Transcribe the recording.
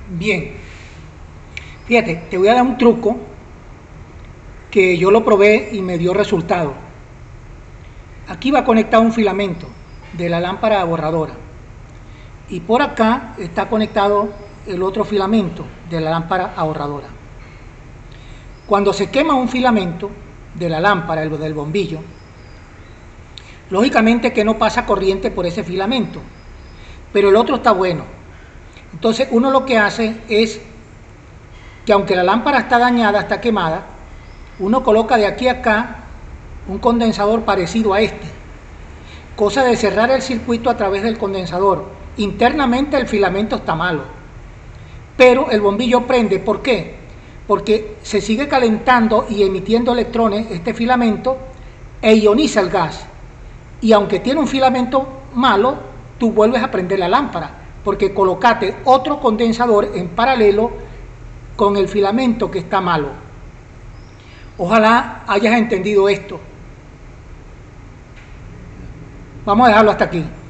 Bien, fíjate, te voy a dar un truco que yo lo probé y me dio resultado. Aquí va conectado un filamento de la lámpara borradora y por acá está conectado el otro filamento de la lámpara ahorradora. Cuando se quema un filamento de la lámpara, el del bombillo, lógicamente que no pasa corriente por ese filamento, pero el otro está bueno. Entonces uno lo que hace es que aunque la lámpara está dañada, está quemada, uno coloca de aquí a acá un condensador parecido a este, cosa de cerrar el circuito a través del condensador. Internamente el filamento está malo, pero el bombillo prende. ¿Por qué? Porque se sigue calentando y emitiendo electrones este filamento e ioniza el gas, y aunque tiene un filamento malo, tú vuelves a prender la lámpara porque colocaste otro condensador en paralelo con el filamento que está malo. Ojalá hayas entendido esto. Vamos a dejarlo hasta aquí.